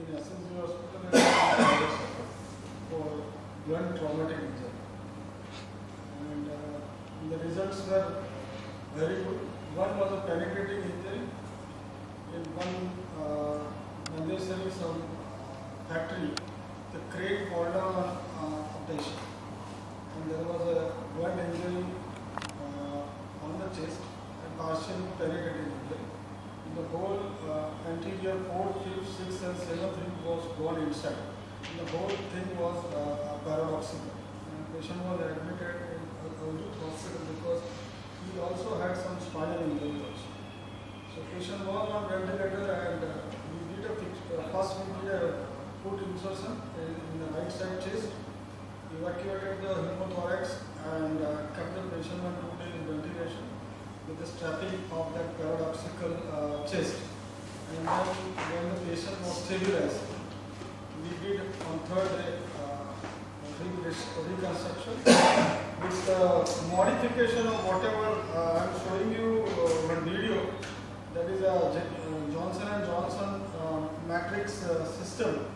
in SSG hospital for blunt traumatic injury. And the results were very good. One was a penetrating injury in one unnecessary some factory. The crane fall down on a patient, and there was a blunt injury on the chest and partially penetrating injury. The whole anterior 4th, 5th, 6th and 7th rib was gone inside. And the whole thing was paradoxical. And the patient was admitted in Avadhoot hospital because he also had some spinal injury also. So patient was on ventilator, and we did a fix. First we did a foot insertion in the right side chest, evacuated the pneumothorax and kept the patient on 2 days in ventilation with the strapping of that paradoxical chest. And then when the patient was stabilized, we did on 3rd day reconstruction with modification of whatever I am showing you one video. That is a Johnson & Johnson matrix system.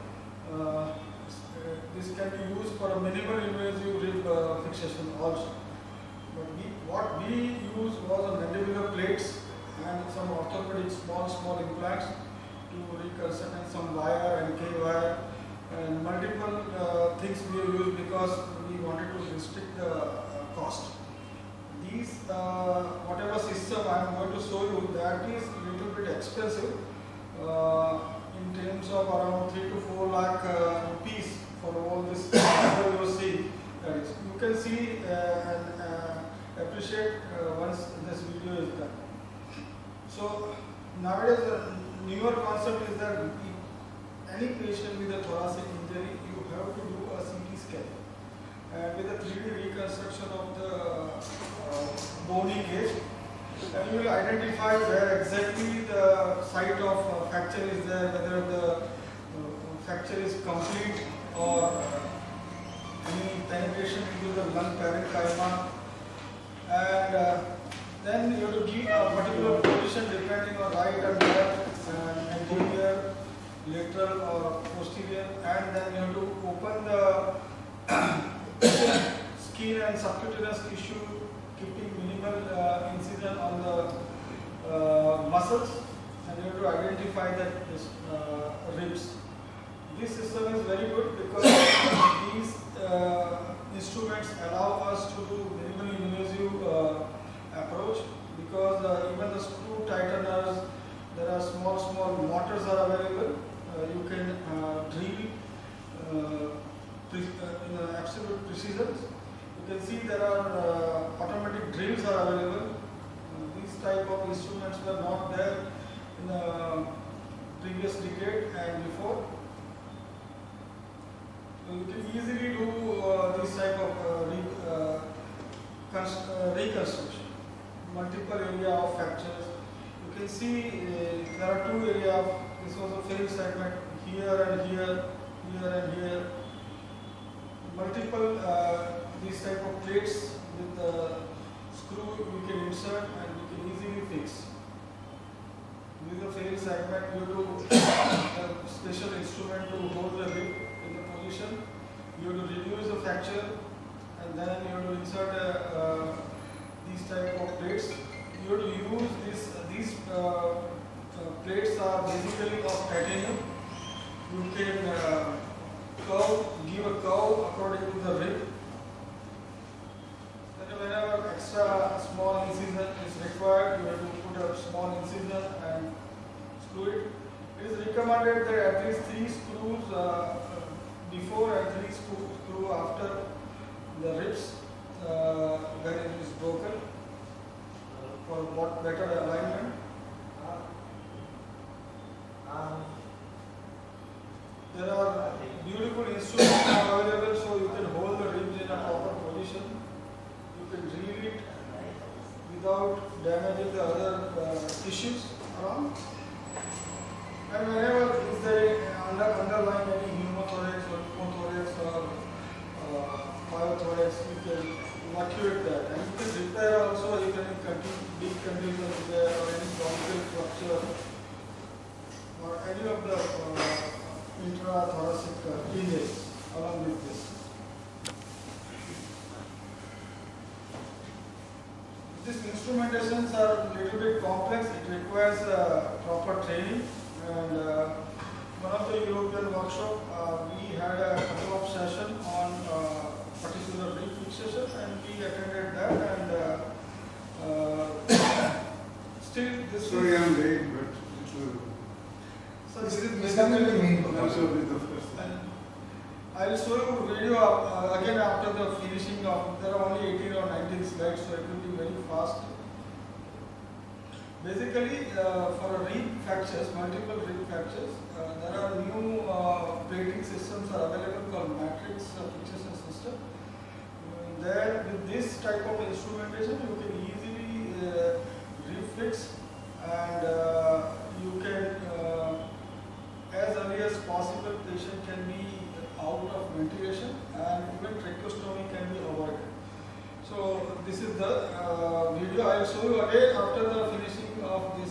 This can be used for a minimal invasive rib fixation also. But what we used was a mandibular plates and some orthopedic small implants to reconstruct, and some wire and K-wire and multiple things we used because we wanted to restrict the cost. These whatever system I am going to show you, that is a little bit expensive in terms of around 3 to 4 lakh rupees for all this. You see, that is, you can see and appreciate once this video is done. So nowadays the newer concept is that any patient with a thoracic injury, you have to do a CT scan, and with a 3D reconstruction of the bony cage, and you will identify where exactly the site of fracture is there, whether the fracture is complete or any penetration into the lung parenchyma, and then you have to give a particular position depending on right and left, anterior, lateral or posterior, and then you have to open the skin and subcutaneous tissue, keeping minimal incision on the muscles, and you have to identify that ribs. This system is very good because these instruments allow us to do minimally invasive approach, because even the screw tighteners, there are small motors are available. You can drill in absolute precision. You can see there are automatic drills are available. These type of instruments were not there in the previous decade and before. So you can easily do this type of reconstruction. Multiple area of fractures. You can see there are 2 areas. This was a failed segment here and here, here and here. Multiple these type of plates with the screw you can insert and you can easily fix. With a failed segment, you do a special instrument to hold the rib in the position. You have to reduce the fracture, and then you have to insert these type of plates. You have to use these plates are basically of titanium. You can give a curve according to the rib. Then whenever extra small incision is required, you have to put a small incision and screw it. It is recommended that at least 3 screws before and 3 screws after the ribs when it is broken for better alignment. There are beautiful instruments available, so you can hold the ribs in a proper position. You can drill it without damaging the other tissues around. And whenever is there underlying any pneumothorax or pneumothorax or myothorax, you can evacuate that. And you can repair also, you can deep continuous repair or any bronchial structure or any of the intrathoracic images along with this. These instrumentations are a little bit complex. It requires proper training, and one of the European workshop we had a couple of sessions on particular rib fixation, and we attended that, and still this sorry, I'm late, but so this is basically the main and I will show you video again after the finishing of. There are only 18 or 19 slides, so it will be very fast. Basically, for rib fractures, multiple rib fractures, there are new plating systems are available called matrix fixation system. There, with this type of instrumentation, you can easily refix, and you can, as early as possible, patient can be out of ventilation, and even tracheostomy can be avoided. So this is the video. I will show you again after the finishing of this.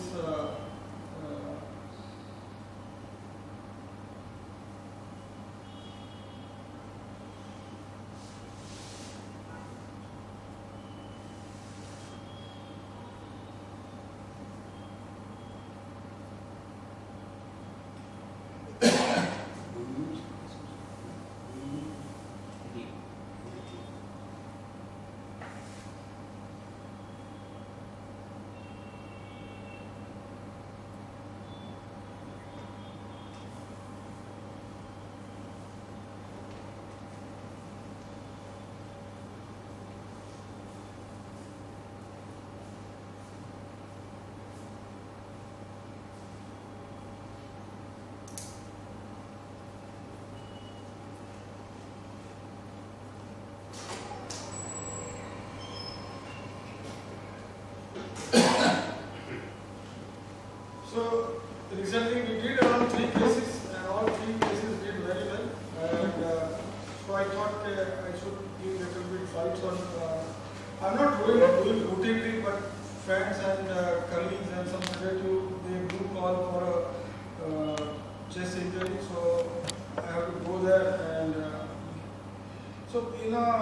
So recently we did around 3 cases, and all 3 cases did very well. And so I thought I should give a little bit fights on. I'm not doing routinely, but friends and colleagues and some relatives, they do call for a chest injury, so I have to go there. And so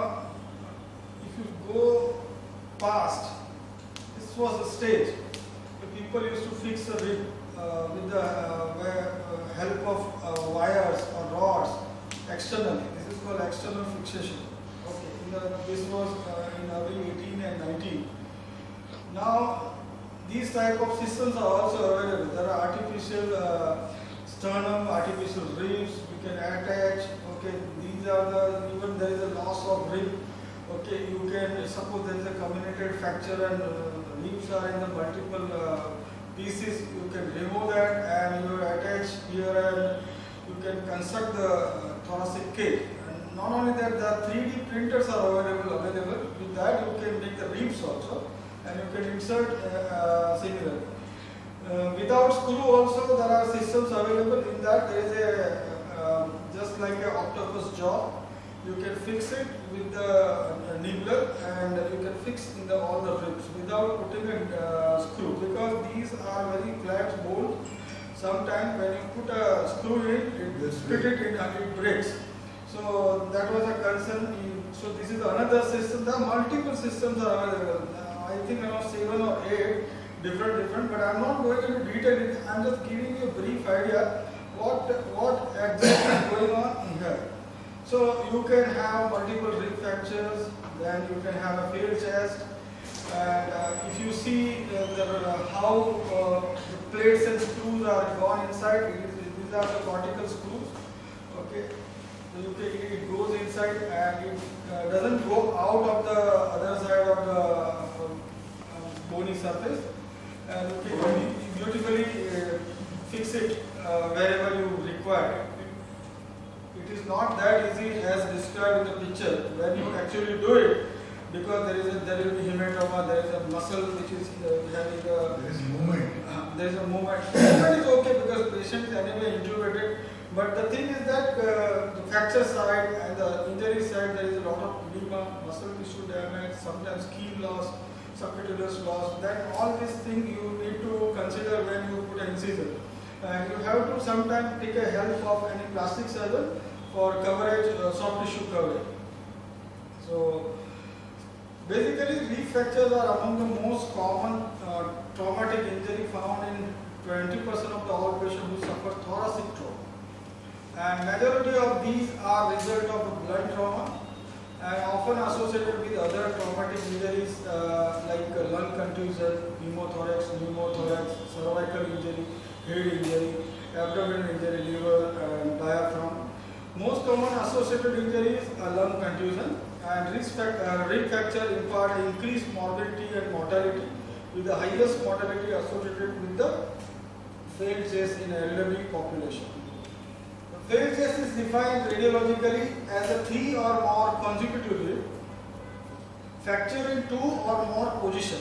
if you go past, this was a stage. People used to fix a rib with the help of wires or rods externally. This is called external fixation. Okay, this was in early 18 and 19. Now these type of systems are also available. There are artificial sternum, artificial ribs we can attach. Okay, these are the, even there is a loss of rib. Okay, you can suppose there is a comminuted fracture and ribs are in the multiple pieces. You can remove that and you attach here, and you can construct the thoracic cage. And not only that, the 3D printers are available. With that, you can make the ribs also, and you can insert similar. Without screw also, there are systems available. In that, there is a just like an octopus jaw. You can fix it with the nibbler, and you can fix in all the ribs without putting a screw, because these are very flat bolt. Sometimes when you put a screw in, it split it in and it breaks. So that was a concern. So this is another system. There are multiple systems are available. I think around 7 or 8 different, but I am not going into detail. I am just giving you a brief idea what exactly is going on here. So you can have multiple rib fractures, then you can have a failed chest, and if you see how the plates and screws are gone inside, these are the cortical screws. Okay, so it goes inside and it doesn't go out of the other side of the bony surface, and you can beautifully fix it wherever you require. It is not that easy as described in the picture when you actually do it, because there will be hematoma, there is a muscle which is having a movement. There is a movement. That is okay because patient is anyway intubated. But the thing is that the fracture side and the injury side, there is a lot of edema, muscle tissue damage, sometimes keel loss, subcutaneous loss. Then all these things you need to consider when you put an incision. and you have to sometimes take a help of any plastic surgeon for coverage, soft tissue coverage. So basically, reef fractures are among the most common traumatic injury found in 20% of the all patients who suffer thoracic trauma. And majority of these are result of blunt trauma and often associated with other traumatic injuries like lung contusion, pneumothorax, cervical injury, head injury, abdominal injury, liver and diaphragm. Most common associated injuries are lung contusion, and rib fracture impart increased morbidity and mortality, with the highest mortality associated with the failed chest in elderly population. The failed chest is defined radiologically as a 3 or more consecutively fracture in 2 or more positions.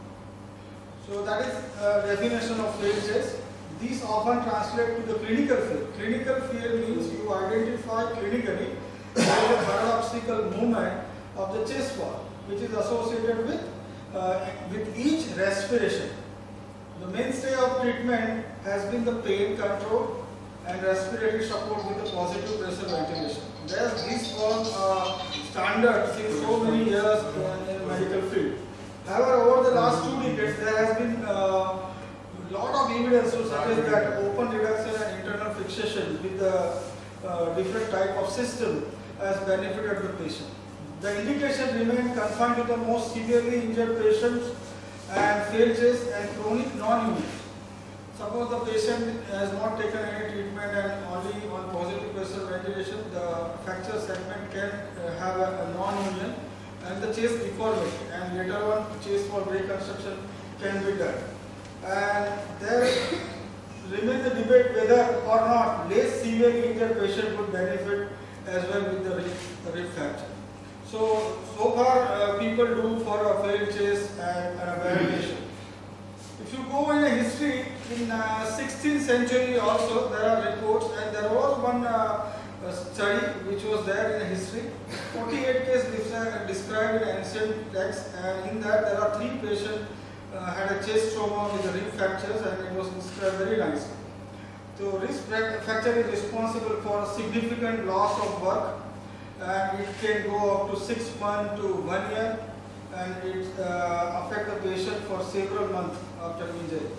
So that is definition of failed chest. These often translate to the clinical fail. Clinical fail means you identify clinically there is a paradoxical movement of the chest wall, which is associated with each respiration. The mainstay of treatment has been the pain control and respiratory support with the positive pressure ventilation. This was standard since so many years in the medical field. However, over the last 2 decades, there has been lot of evidence to suggest that open reduction and internal fixation with the different type of system has benefited the patient. The indication remains confined to the most severely injured patients and failed chest and chronic non-union. Suppose the patient has not taken any treatment and only on positive pressure ventilation, the fracture segment can have a non-union and the chest deformity, and later on chest wall reconstruction can be done. And there remains the debate whether or not less severely injured patient would benefit as well with the rib fracture. So far people do for a failed chest and validation. If you go in a history, in 16th century also there are reports, and there was one study which was there in history. 48 cases described in ancient texts, and in that there are 3 patients had a chest trauma with the rib fractures, and it was described very nicely. So rib fracture is responsible for a significant loss of work, and it can go up to 6 months to 1 year, and it affects the patient for several months after injury.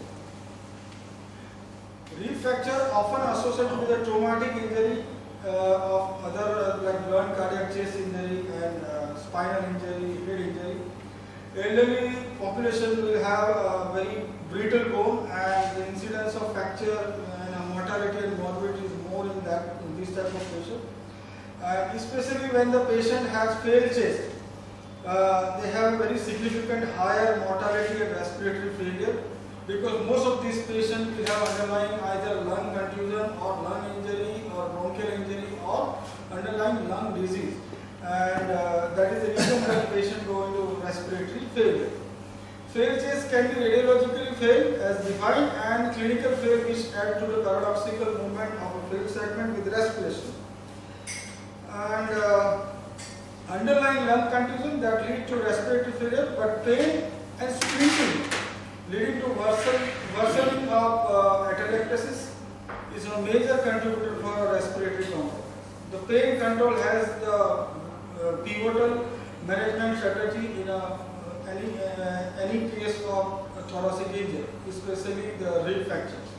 Rib fracture often associated with a traumatic injury of other like blunt cardiac chest injury and spinal injury, head injury. Elderly population will have a very brittle bone, and the incidence of fracture and mortality and morbidity is more in this type of patient. Especially when the patient has failed chest, they have very significant higher mortality and respiratory failure, because most of these patients will have underlying either lung contusion or lung injury or bronchial injury or underlying lung disease, and that is the reason that patient go into respiratory failure. Failed chest can be radiologically failed as defined, and clinical fail which add to the paradoxical movement of a failed segment with respiration. And underlying lung contusion that lead to respiratory failure, but pain and squeezing leading to worsening of atelectasis is a major contributor for respiratory comfort. The pain control has the pivotal management strategy in any case of thoracic injury, especially the rib fractures.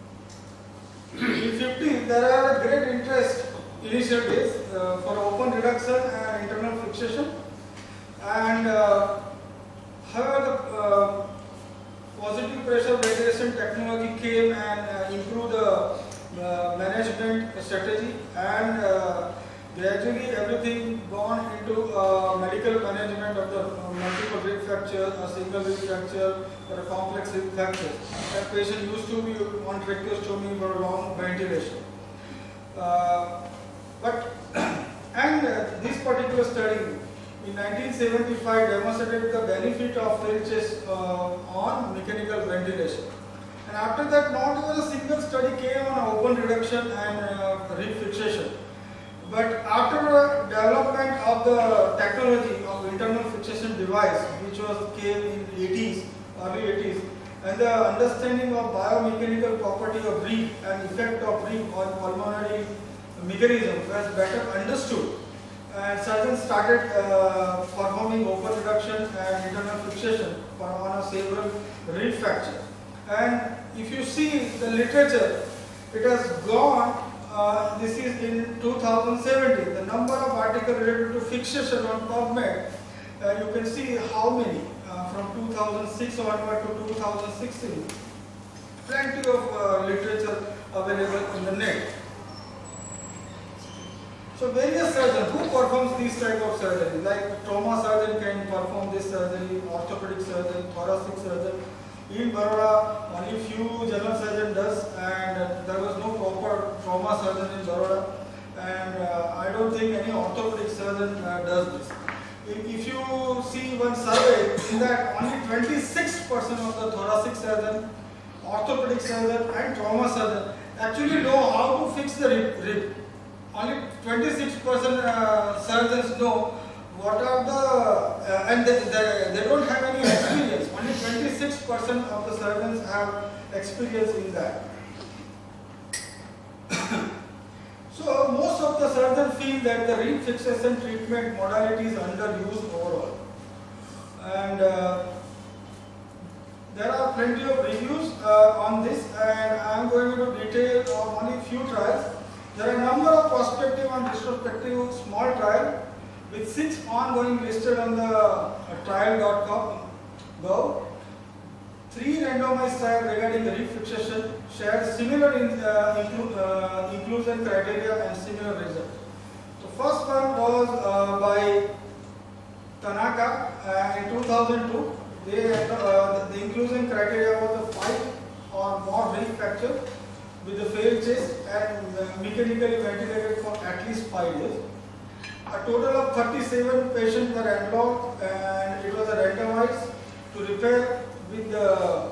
In 50s, there are great interest initial days for open reduction and internal fixation, and however the positive pressure ventilation technology came and improved the management strategy, and gradually everything gone into medical management of the multiple rib fracture, a single rib fracture, or a complex rib fracture. That patient used to be on tracheostomy for long ventilation. This particular study in 1975 demonstrated the benefit of failed chest on mechanical ventilation. And after that, not even a single study came on open reduction and rib fixation. But after the development of the technology of internal fixation device, which came in 80s, early 80s, and the understanding of biomechanical property of reef and effect of reef on pulmonary mechanism was better understood. And surgeons started performing open reduction and internal fixation on several reef fractures. And if you see the literature, it has gone, this is in 2017, the number of articles related to fixation on PubMed, you can see how many, from 2006 onward to 2016. Plenty of literature available in the net. So various surgeons who performs these type of surgery, like trauma surgeon can perform this surgery, orthopedic surgeon, thoracic surgeon. In Baroda, only few general surgeon does, and there was no proper trauma surgeon in Baroda, and I don't think any orthopedic surgeon does this. If you see one survey, in that only 26% of the thoracic surgeon, orthopedic surgeon and trauma surgeon actually know how to fix the rib. Only 26% surgeons know what are the, and they don't have any experience. Only 26% of the surgeons have experience in that. So most of the surgeons feel that the rib fixation treatment modality is underused overall. And there are plenty of reviews on this, and I am going to detail on only few trials. There are a number of prospective and retrospective small trials with 6 ongoing listed on the trial.gov. 3 randomized trials regarding the rib fixation shared similar inclusion criteria and similar results. The first one was by Tanaka in 2002. The inclusion criteria was a 5 or more rib fracture with a failed chest and mechanically ventilated for at least 5 days. A total of 37 patients were enrolled, and it was randomized to repair with the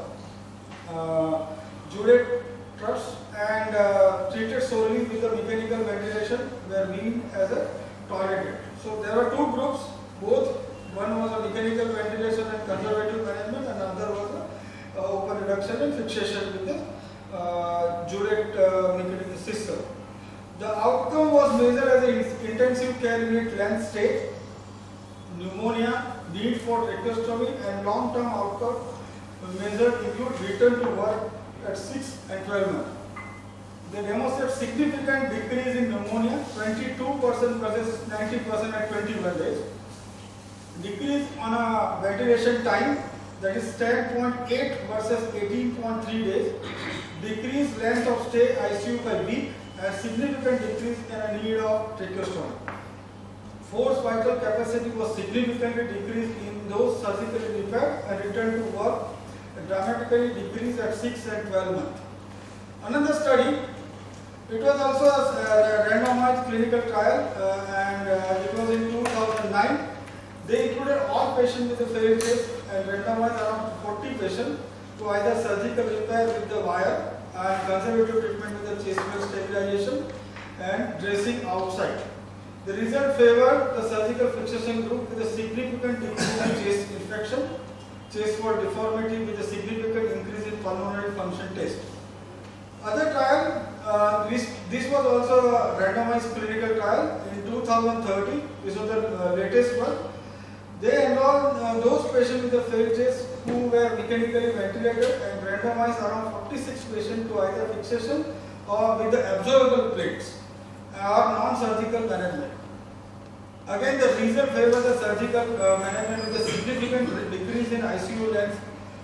Judet truss, and treated solely with the mechanical ventilation were weaned as a toilet. So there were 2 groups, both. One was a mechanical ventilation and conservative management, and another was a open reduction and fixation with the Judet mechanical system. The outcome was measured as an intensive care unit length stay, pneumonia, need for tracheostomy, and long-term outcome measured include return to work at 6 and 12 months. They demonstrate significant decrease in pneumonia, 22% versus 90% at 21 days. Decrease on a ventilation time, that is 10.8 versus 18.3 days. Decreased length of stay ICU by week, and significant decrease in a need of tracheostomy. Forced vital capacity was significantly decreased in those surgically repaired and returned to work, dramatically decreased at 6 and 12 months. Another study, it was also a randomized clinical trial, and it was in 2009. They included all patients with a failed chest and randomized around 40 patients to either surgical repair with the wire and conservative treatment with the chest wall stabilization and dressing outside. The result favored the surgical fixation group with a significant decrease in chest infection, chest wall deformity with a significant increase in pulmonary function test. Other trial, this was also a randomized clinical trial in 2013. This was the latest one. They enrolled those patients with a failed chest who were mechanically ventilated and randomized around 46 patients to either fixation or with the absorbable plates or non-surgical management. Again, the result favored the surgical management with a significant decrease in ICU length,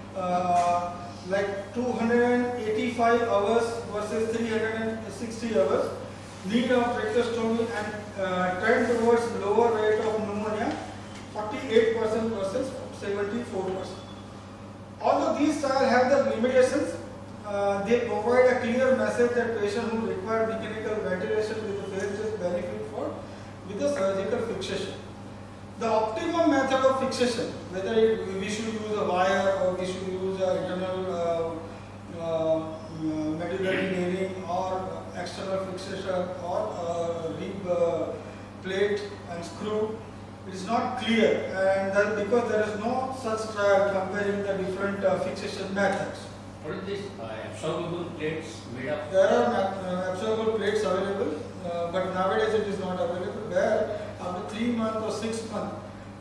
like 285 hours versus 360 hours, need of tracheostomy, and trend towards lower rate of pneumonia, 48% versus 74%. Although these trials have the limitations, they provide a clear message that patients who require mechanical ventilation with the failed chest benefit with the surgical fixation. The optimum method of fixation, whether we should use a wire or we should use an internal medullary nailing or external fixation or rib plate and screw, it is not clear, and that because there is no such trial comparing the different fixation methods. What is this absorbable plates made of? There are absorbable plates available, but nowadays it is not available. Where after 3 months or 6 months,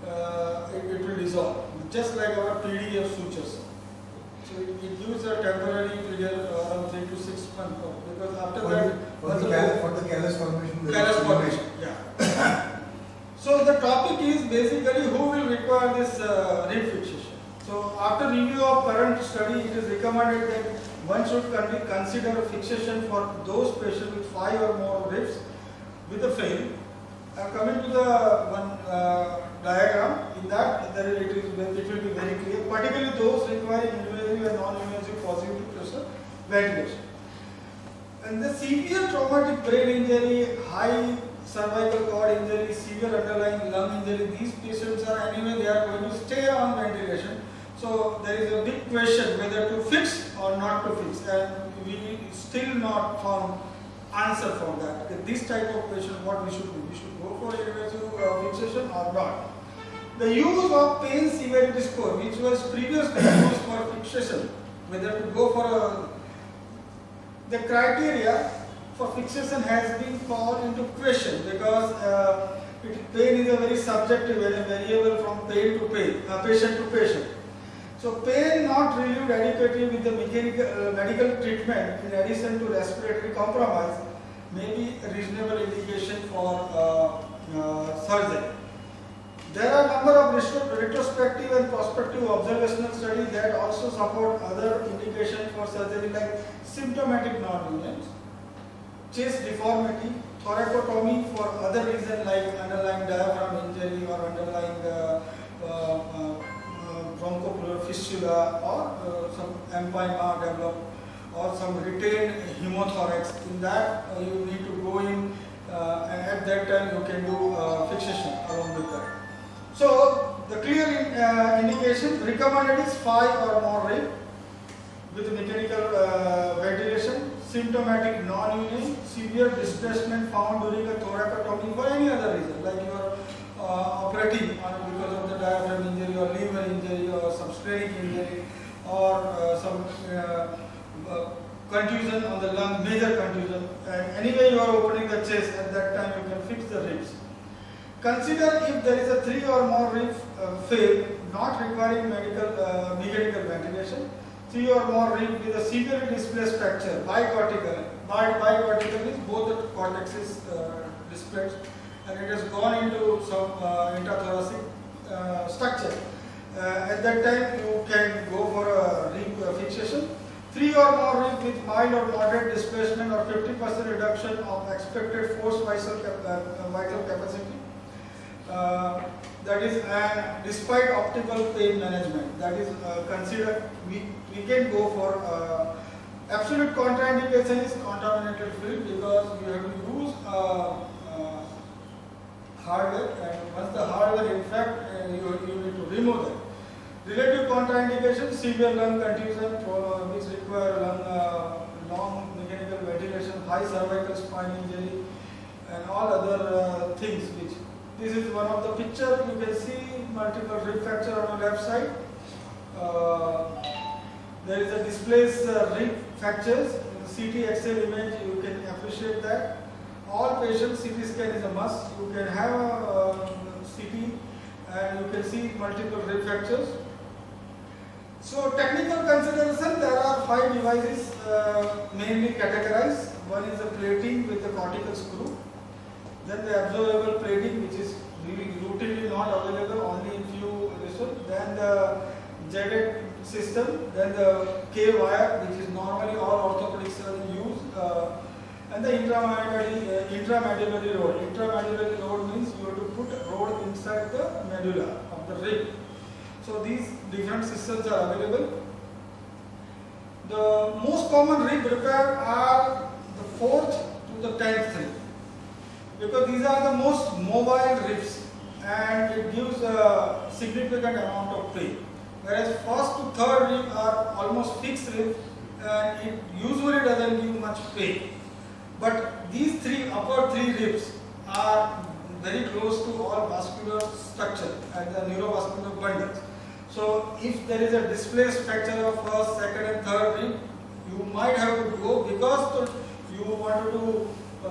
it will dissolve, just like our PDF sutures. So it gives a temporary period around 3 to 6 months, because after that for the callus formation. Callus formation, yeah. So the topic is basically who will require this rib fixation. So after review of current study, it is recommended that one should consider fixation for those patients with 5 or more ribs with a fail. Coming to the one diagram, in that it will be very clear, particularly those requiring invasive and non-invasive positive pressure ventilation. And the severe traumatic brain injury, high cervical cord injury, severe underlying lung injury, these patients are anyway, they are going to stay on ventilation. So there is a big question whether to fix or not to fix, and we still not found answer for that. This type of patient, what we should do? We should go for invasive fixation or not. The use of pain severity score, which was previously used for fixation, whether to go for the criteria for fixation has been called into question, because pain is a very subjective variable from pain to pain, patient to patient. So pain not relieved adequately with the medical treatment in addition to respiratory compromise may be a reasonable indication for surgery. There are a number of retrospective and prospective observational studies that also support other indications for surgery, like symptomatic non-unions, chest deformity, thoracotomy for other reasons like underlying diaphragm injury or underlying bronchopleural fistula, or some empyema developed, or some retained hemothorax. In that you need to go in, and at that time you can do fixation along with that. So the clear indication recommended is 5 or more rib with mechanical ventilation, symptomatic non-union, severe displacement found during a thoracotomy for any other reason, like you are operating because of the diaphragm injury or liver injury or some splenic injury or some contusion on the lung, major contusion, and anyway you are opening the chest, at that time you can fix the ribs. Consider if there is a 3 or more rib fail not requiring mechanical ventilation, 3 or more rib with a severely displaced fracture, bicortical. Bicortical means both the cortexes displaced, and it has gone into some intrathoracic structure. At that time you can go for a rib fixation. 3 or more rib with mild or moderate displacement or 50% reduction of expected forced vital capacity. That is, and despite optimal pain management, that is considered, we can go for absolute contraindication is contaminated fluid, because you have to use hardware, and once the hardware infect, you need to remove that. Relative contraindication, severe lung contusion which require long mechanical ventilation, high cervical spine injury, and all other things which. This is one of the picture. You can see multiple rib fracture on the left side. There is a displaced rib fractures. In CT X-ray image, you can appreciate that. All patients, CT scan is a must. You can have a CT and you can see multiple rib fractures. So technical consideration, there are 5 devices mainly categorized. One is the plating with the cortical screw. Then the absorbable plating, which is really routinely not available, only in few research. Then the jetted system. Then the K-wire, which is normally all orthopedic surgeons use. And the intramedullary rod. Intramedullary rod means you have to put a rod inside the medulla of the rib. So these different systems are available. The most common rib repair are the 4th to the 10th rib, because these are the most mobile ribs and it gives a significant amount of pain. Whereas 1st to 3rd rib are almost fixed ribs and it usually doesn't give much pain. But these upper three ribs are very close to all vascular structure and the neurovascular bundles. So if there is a displaced fracture of first, second and third rib, you might have to go because you wanted to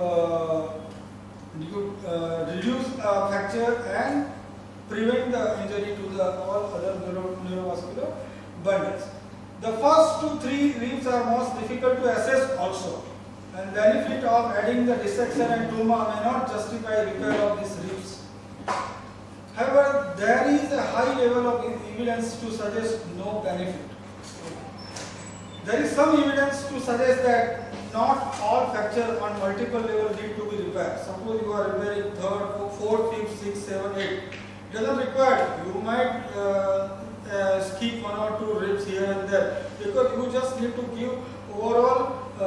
reduce fracture and prevent the injury to the all other neurovascular bundles. The first 2-3 ribs are most difficult to assess also, and benefit of adding the dissection and trauma may not justify repair of these ribs. However, there is a high level of evidence to suggest no benefit. There is some evidence to suggest that not all fracture on multiple levels need to be repaired. Suppose you are repairing 3rd, 4th, 5th, 6th, 7th, 8th. It doesn't require. You might skip 1 or 2 ribs here and there because you just need to give overall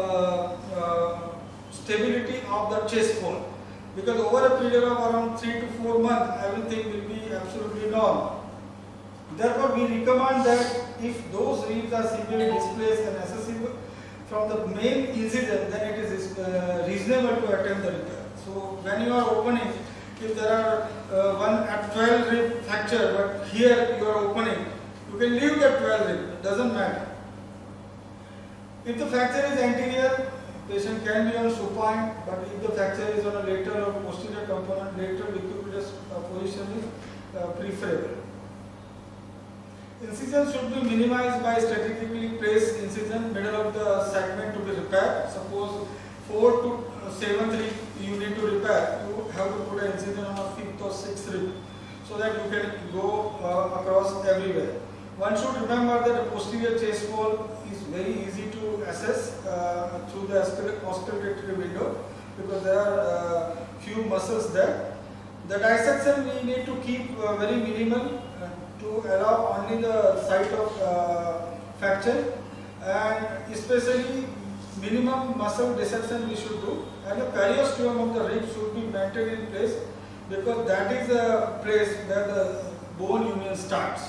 stability of the chest bone. Because over a period of around 3 to 4 months, everything will be absolutely normal. Therefore, we recommend that if those ribs are severely displaced and accessible from the main incision, then it is reasonable to attempt the repair. So, when you are opening, if there are one at 12 rib fracture, but here you are opening, you can leave that 12 rib, it doesn't matter. If the fracture is anterior, patient can be on supine, but if the fracture is on a lateral or posterior component, lateral decubitus position is preferable. Incision should be minimized by strategically placed incision middle of the segment to be repaired. Suppose 4 to 7th rib you need to repair, you have to put an incision on a 5th or 6th rib so that you can go across everywhere. One should remember that the posterior chest wall is very easy to assess through the auscultatory window because there are few muscles there. The dissection we need to keep very minimal to allow only the site of fracture, and especially minimum muscle dissection we should do, and the periosteum of the rib should be maintained in place because that is the place where the bone union starts.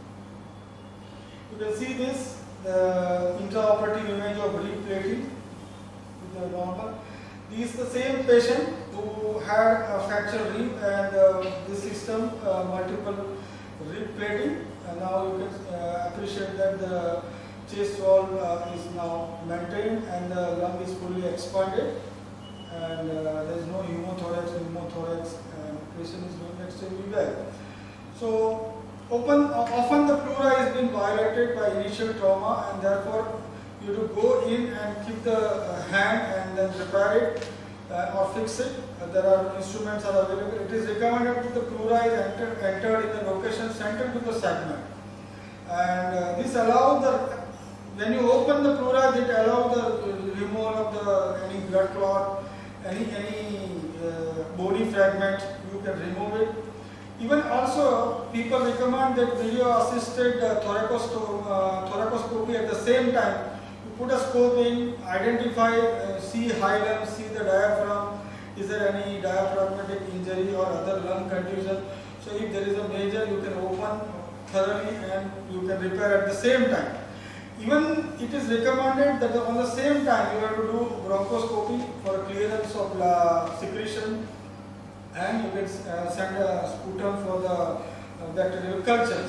You can see this intraoperative image of rib plating with the normal. This is the same patient who had a fractured rib and this system multiple rib plating, and now you can appreciate that the chest wall is now maintained and the lung is fully expanded, and there is no pneumothorax, and patient is doing extremely well. So often the pleura is being violated by initial trauma, and therefore you have to go in and keep the hand and then repair it or fix it. There are instruments are available. It is recommended that the pleura is entered in the location central to the segment, and this allows when you open the pleura, it allows the removal of any blood clot, any bony fragment. You can remove it. Even also, people recommend that video-assisted thoracoscopy at the same time. You put a scope in, identify, see hilum, see the diaphragm. Is there any diaphragmatic injury or other lung contusion? So if there is a major, you can open thoroughly and you can repair at the same time. Even it is recommended that on the same time you have to do bronchoscopy for clearance of secretion, and you can send a sputum for the bacterial cultures.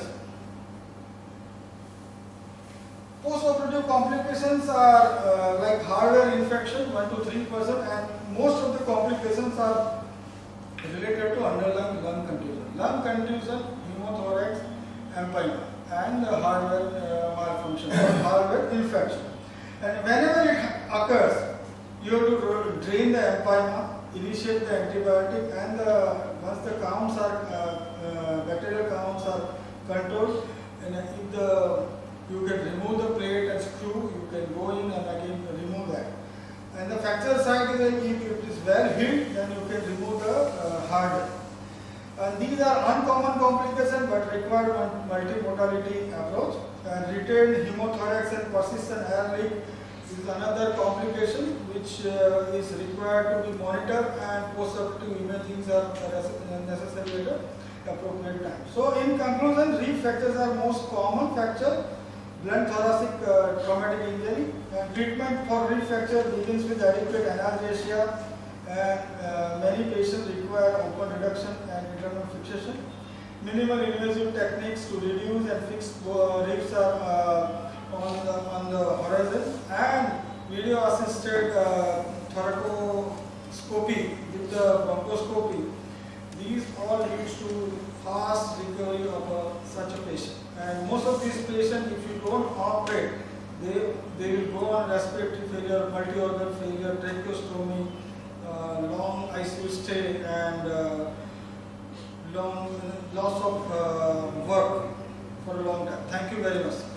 Post-operative complications are like hardware infection, 1 to 3%, and most of the complications are related to underlying lung contusion. Lung contusion, pneumothorax, empyema, and hardware malfunction or hardware infection. And whenever it occurs, you have to drain the empyema, initiate the antibiotic, and once the counts are bacterial counts are controlled, and if you can remove the plate and screw, you can go in and again remove that. And the fracture site is if it is well healed, then you can remove the hardware. And these are uncommon complications but require multimodality approach. And retained pneumothorax and persistent air leak is another complication which is required to be monitored, and post-operative imaging are necessary at the appropriate time. So in conclusion, rib fractures are most common fracture, blunt thoracic traumatic injury, and treatment for rib fracture begins with adequate analgesia and many patients require open reduction and internal fixation. Minimal invasive techniques to reduce and fix ribs are on the horizon, and video assisted thoracoscopy with the bronchoscopy. These all leads to fast recovery of such a patient. And most of these patients, if you don't operate, they will go on respiratory failure, multi-organ failure, tracheostomy, long ICU stay, and long loss of work for a long time. Thank you very much.